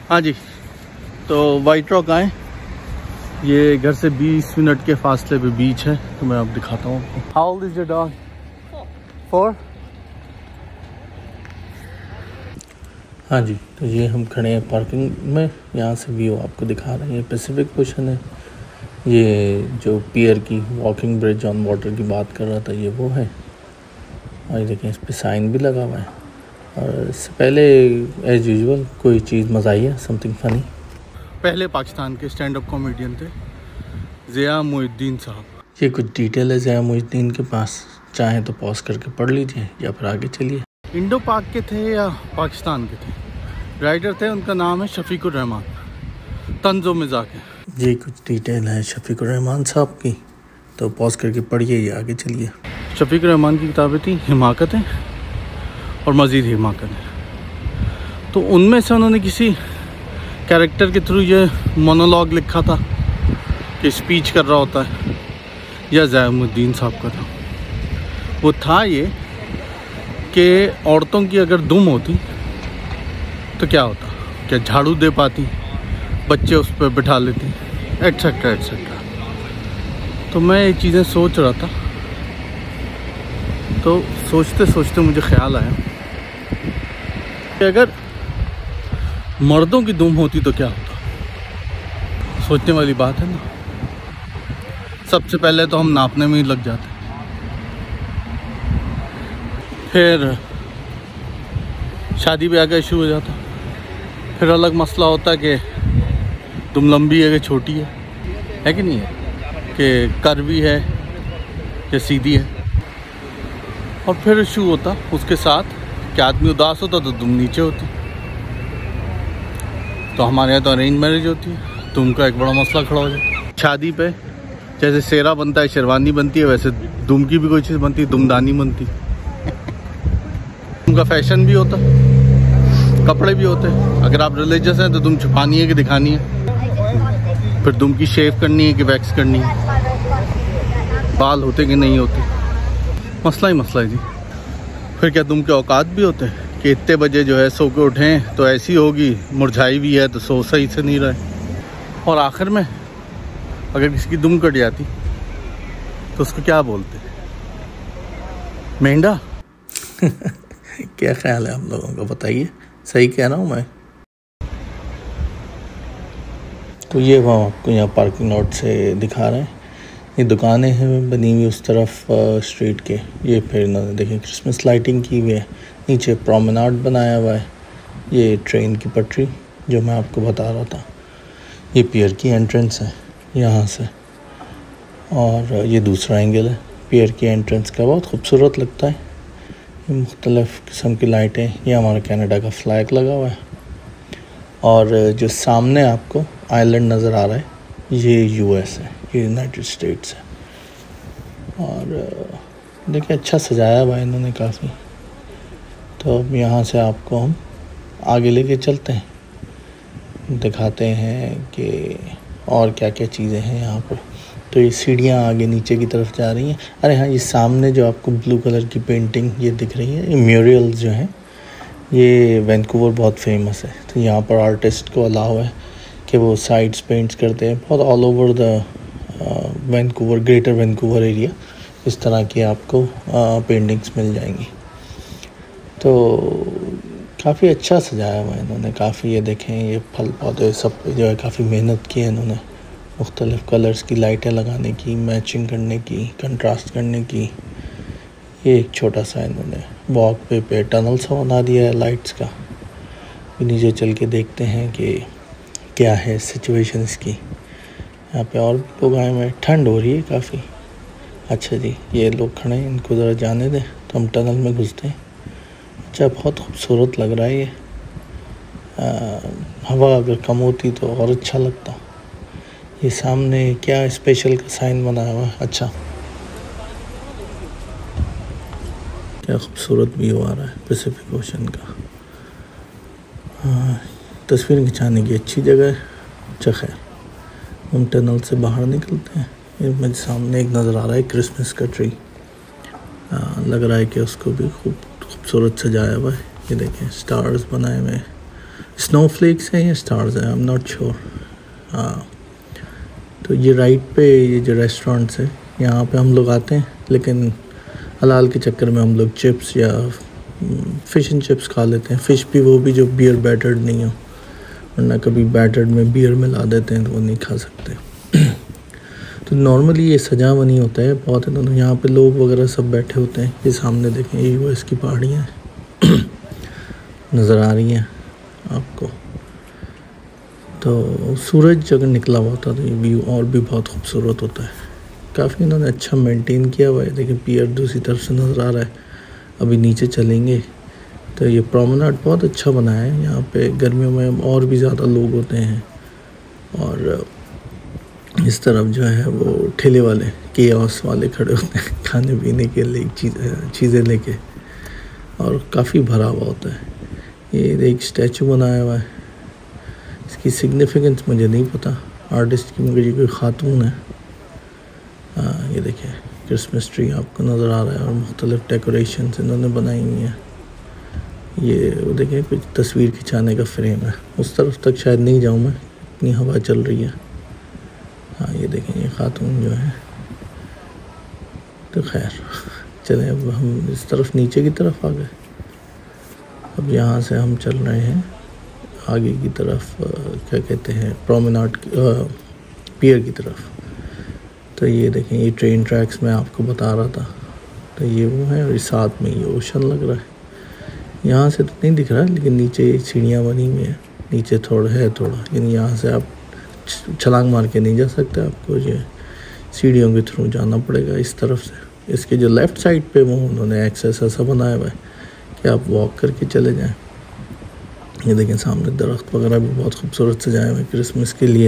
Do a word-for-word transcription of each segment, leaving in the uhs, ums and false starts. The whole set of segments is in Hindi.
हाँ जी, तो वाइट रॉक आए। ये घर से बीस मिनट के फासले पे बीच है, तो मैं अब दिखाता हूँ आपको। How old is your dog? Four. हाँ जी, तो ये हम खड़े हैं पार्किंग में। यहाँ से व्यू आपको दिखा रहे हैं। पैसिफिक ओशन है। ये जो पियर की वॉकिंग ब्रिज ऑन वाटर की बात कर रहा था, ये वो है। और ये देखें, इस पर साइन भी लगा हुआ है। और इससे पहले एज यूजुअल कोई चीज़ मज़ा आई है, समथिंग फ़नी। पहले पाकिस्तान के स्टैंड अप कॉमेडियन थे ज़िया मोहिद्दीन साहब। ये कुछ डिटेल है ज़िया मोहिद्दीन के पास, चाहें तो पॉज करके पढ़ लीजिए या फिर आगे चलिए। इंडो पाक के थे या पाकिस्तान के थे, राइटर थे, उनका नाम है शफीकुर रहमान, तंज़ो मिज़ाक है। ये कुछ डिटेल है शफीकुर रहमान साहब की, तो पॉज करके पढ़िए या आगे चलिए। शफीकुर रहमान की किताबें थी हिमाकतें और मज़ीद हिमाकतें। तो उनमें से उन्होंने किसी कैरेक्टर के थ्रू ये मोनोलॉग लिखा था कि स्पीच कर रहा होता है, या ज़िया मोहिद्दीन साहब का था। वो था ये कि औरतों की अगर दुम होती तो क्या होता, क्या झाड़ू दे पाती, बच्चे उस पर बिठा लेती, एट्सेट्रा एट्सेट्रा। तो मैं ये चीज़ें सोच रहा था, तो सोचते सोचते मुझे ख्याल आया कि अगर मर्दों की दुम होती तो क्या होता। सोचने वाली बात है ना। सबसे पहले तो हम नापने में ही लग जाते, फिर शादी ब्याह का इशू हो जाता, फिर अलग मसला होता है कि दुम लंबी है कि छोटी है, है कि नहीं है, कि कर्वी है या सीधी है। और फिर इशू होता उसके साथ कि आदमी उदास होता तो दुम नीचे होती। तो हमारे यहाँ तो अरेंज मैरिज होती है, दुम का एक बड़ा मसला खड़ा हो जाता। शादी पे जैसे सेहरा बनता है, शेरवानी बनती है, वैसे दुम की भी कोई चीज़ बनती है, दुमदानी बनती। दुम का फैशन भी होता, कपड़े भी होते हैं। अगर आप रिलीजियस हैं तो दुम छुपानी है कि दिखानी है, फिर दुम की शेव करनी है कि वैक्स करनी है, बाल होते कि नहीं होते, मसला ही मसला है जी। फिर क्या दुम के औकात भी होते हैं कि इतने बजे जो है सो के उठें तो ऐसी होगी, मुरझाई भी है तो सो सही से नहीं रहे। और आखिर में अगर किसी की दुम कट जाती तो उसको क्या बोलते, मेंढा। क्या ख्याल है आप लोगों का, बताइए, सही कह रहा हूँ मैं? तो ये वो आपको यहाँ पार्किंग लॉट से दिखा रहे हैं। ये दुकानें हैं बनी हुई उस तरफ स्ट्रीट के। ये फिर इन्होंने देखें क्रिसमस लाइटिंग की हुई है, नीचे प्रोमेनाड बनाया हुआ है। ये ट्रेन की पटरी जो मैं आपको बता रहा था। ये पियर की एंट्रेंस है यहाँ से, और ये दूसरा एंगल है पियर की एंट्रेंस का, बहुत खूबसूरत लगता है। ये मुख्तलिफ़ किस्म की लाइटें, ये हमारा कनाडा का फ्लैग लगा हुआ है। और जो सामने आपको आइलैंड नज़र आ रहा है, ये यूएस है, ये यूनाइटेड स्टेट्स है। और देखिए अच्छा सजाया हुआ है इन्होंने काफ़ी। तो अब यहाँ से आपको हम आगे लेके चलते हैं, दिखाते हैं कि और क्या क्या चीज़ें हैं यहाँ पर। तो ये सीढ़ियाँ आगे नीचे की तरफ जा रही हैं। अरे हाँ, ये सामने जो आपको ब्लू कलर की पेंटिंग ये दिख रही है, ये म्यूरल्स जो हैं, ये वैंकूवर बहुत फेमस है। तो यहाँ पर आर्टिस्ट को अलाउ है कि वो साइड्स पेंट्स करते हैं, बहुत all over the Vancouver, greater Vancouver area इस तरह की आपको पेंटिंग्स मिल जाएंगी। तो काफ़ी अच्छा सजाया हुआ है इन्होंने, काफ़ी। ये देखें, ये फल पौधे सब पे जो है काफ़ी मेहनत की है इन्होंने, मुख्तलिफ़ कलर्स की लाइटें लगाने की, मैचिंग करने की, कंट्रास्ट करने की। ये एक छोटा सा इन्होंने वॉक वे पे टनल सा बना दिया है लाइट्स का। नीचे चल के देखते हैं कि क्या है सिचुएशन इसकी। यहाँ पे और लोग आए हुए, ठंड हो रही है काफ़ी। अच्छा जी, ये लोग खड़े हैं, इनको ज़रा जाने दें तो हम टनल में घुसते हैं। अच्छा, बहुत खूबसूरत लग रहा है ये। आ, हवा अगर कम होती तो और अच्छा लगता। ये सामने क्या स्पेशल का साइन बनाया हुआ है। अच्छा, क्या खूबसूरत व्यू आ रहा है पैसिफिक ओशन का। हाँ, तस्वीर खिंचाने की अच्छी जगह है। अच्छा खैर, हम टनल से बाहर निकलते हैं। ये मेरे सामने एक नज़र आ रहा है क्रिसमस का ट्री। आ, लग रहा है कि उसको भी खूब खूबसूरत सजाया हुआ है। ये देखें, स्टार्स बनाए हुए हैं, स्नोफ्लेक्स हैं या स्टार्स हैं, आई एम नॉट श्योर। हाँ, तो ये राइट पे ये जो रेस्टोरेंट्स है यहाँ पे हम लोग आते हैं, लेकिन हलाल के चक्कर में हम लोग चिप्स या फ़िश एंड चिप्स खा लेते हैं। फ़िश भी वो भी जो बियर बैटर्ड नहीं हो, वरना कभी बैटर्ड में बियर मिला देते हैं तो वो नहीं खा सकते। तो नॉर्मली ये सजा बनी होता है बहुत, है यहाँ पे लोग वगैरह सब बैठे होते हैं। ये सामने देखें, ये यूएस की पहाड़ियाँ नज़र आ रही हैं आपको। तो सूरज अगर निकला हुआ था तो ये व्यू और भी बहुत खूबसूरत होता है। काफ़ी इन्होंने अच्छा मेंटेन किया हुआ है। देखिए पियर दूसरी तरफ से नज़र आ रहा है। अभी नीचे चलेंगे तो ये प्रोमेनाड बहुत अच्छा बना है। यहाँ पे गर्मियों में और भी ज़्यादा लोग होते हैं, और इस तरफ जो है वो ठेले वाले केओस वाले खड़े होते हैं खाने पीने के लिए चीज़ें चीज़ें लेके, और काफ़ी भरा हुआ होता है। ये एक स्टैचू बनाया हुआ है, इसकी सिग्निफिकेंस मुझे नहीं पता आर्टिस्ट की, मगर ये कोई खातून है। हाँ, ये देखिए क्रिसमस ट्री आपको नज़र आ रहा है और मुख्तलिफ डेकोरेशन इन्होंने बनाई हुई हैं। ये वो देखिए कुछ तस्वीर खिंचाने का फ्रेम है। उस तरफ तक शायद नहीं जाऊँ मैं, इतनी हवा चल रही है। हाँ, ये देखें ये खातून जो है। तो खैर चलें, अब हम इस तरफ नीचे की तरफ आ गए। अब यहाँ से हम चल रहे हैं आगे की तरफ, आ, क्या कहते हैं प्रोमेनाड की, पियर की तरफ। तो ये देखें ये ट्रेन ट्रैक्स मैं आपको बता रहा था, तो ये वो है, और साथ में ये ओशन लग रहा है। यहाँ से तो नहीं दिख रहा, लेकिन नीचे सीढ़ियाँ बनी हुई हैं, नीचे थोड़ा है थोड़ा, यानी यहाँ से आप छलांग मार के नहीं जा सकते, आपको ये सीढ़ियों के थ्रू जाना पड़ेगा इस तरफ से। इसके जो लेफ़्ट साइड पे वो उन्होंने एक्सेस ऐसा बनाया हुआ है कि आप वॉक करके चले जाएं। ये देखें सामने दरख्त वगैरह भी बहुत खूबसूरत सजाए हुए हैं क्रिसमस के लिए,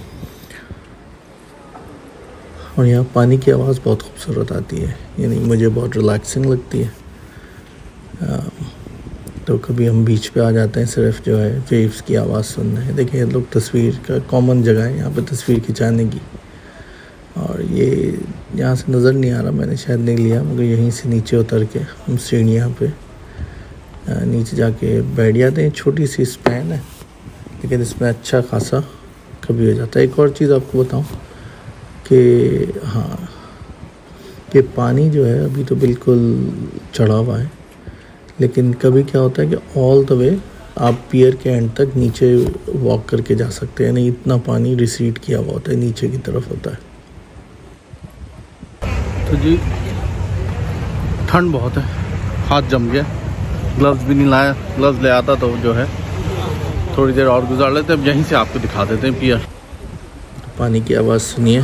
और यहाँ पानी की आवाज़ बहुत खूबसूरत आती है, यानी मुझे बहुत रिलैक्सिंग लगती है। आ, तो कभी हम बीच पे आ जाते हैं सिर्फ जो है वेव्स की आवाज़ सुनना है। देखिए लोग तस्वीर का कॉमन जगह है यहाँ पे तस्वीर खिंचाने की, और ये यहाँ से नज़र नहीं आ रहा, मैंने शायद नहीं लिया, मगर यहीं से नीचे उतर के हम सीढ़ियाँ पे नीचे जाके बैठ जाते हैं। छोटी सी स्पैन है, लेकिन इसमें अच्छा खासा कभी हो जाता है। एक और चीज़ आपको बताऊँ कि हाँ, कि पानी जो है अभी तो बिल्कुल चढ़ा हुआ है, लेकिन कभी क्या होता है कि ऑल द वे आप पियर के एंड तक नीचे वॉक करके जा सकते हैं, नहीं इतना पानी रिसीड किया हुआ होता है, नीचे की तरफ होता है। तो जी ठंड बहुत है, हाथ जम गया, ग्लव्स भी नहीं लाया, ग्लव्स ले आता तो जो है थोड़ी देर और गुजार लेते। अब यहीं से आपको दिखा देते हैं पियर। पानी की आवाज़ सुनिए।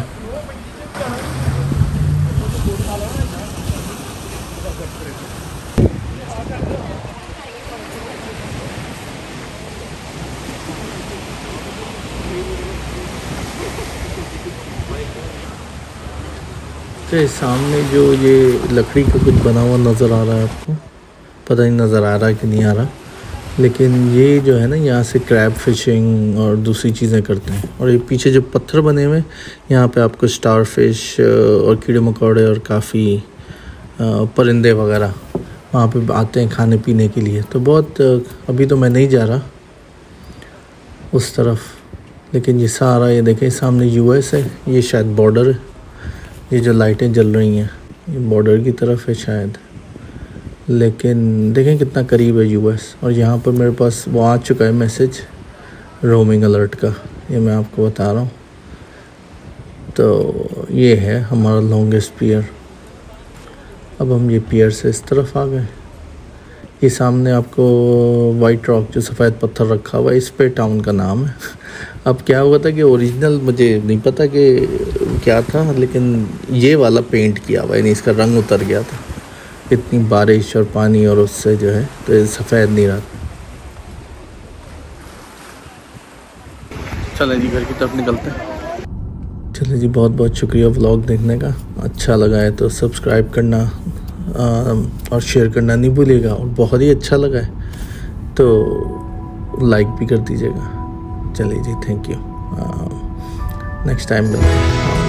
तो सामने जो ये लकड़ी का कुछ बना हुआ नज़र आ रहा है आपको, पता नहीं नज़र आ रहा है कि नहीं आ रहा, लेकिन ये जो है ना यहाँ से क्रैब फिशिंग और दूसरी चीज़ें करते हैं। और ये पीछे जो पत्थर बने हुए यहाँ पे आपको स्टार फिश और कीड़े मकोड़े और काफ़ी परिंदे वगैरह वहाँ पे आते हैं खाने पीने के लिए। तो बहुत, अभी तो मैं नहीं जा रहा उस तरफ, लेकिन ये सारा ये देखें सामने यूएस है, ये शायद बॉर्डर है। ये जो लाइटें जल रही हैं ये बॉर्डर की तरफ है शायद, लेकिन देखें कितना करीब है यूएस। और यहाँ पर मेरे पास वो आ चुका है मैसेज रोमिंग अलर्ट का, ये मैं आपको बता रहा हूँ। तो ये है हमारा लॉन्गेस्ट पियर। अब हम ये पियर से इस तरफ आ गए। ये सामने आपको वाइट रॉक जो सफ़ेद पत्थर रखा हुआ है, इस पे टाउन का नाम है। अब क्या हुआ था कि ओरिजिनल मुझे नहीं पता कि क्या था, लेकिन ये वाला पेंट किया हुआ है, नहीं इसका रंग उतर गया था, इतनी बारिश और पानी और उससे जो है तो ये सफ़ेद नहीं रहा। चलें जी घर की तरफ निकलते हैं। चलिए जी, बहुत बहुत शुक्रिया व्लॉग देखने का। अच्छा लगा है तो सब्सक्राइब करना आ, और शेयर करना नहीं भूलिएगा, और बहुत ही अच्छा लगा है तो लाइक भी कर दीजिएगा। चलिए जी, थैंक यू। नेक्स्ट टाइम मिलते हैं।